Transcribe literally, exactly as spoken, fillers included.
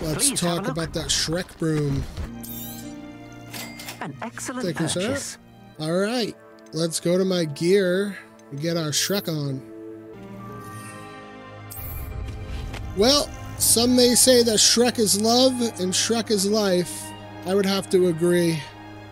Let's Please talk about that Shrek broom. An excellent Thank you, sir. purchase. All right, let's go to my gear and get our Shrek on. Well, some may say that Shrek is love and Shrek is life. I would have to agree.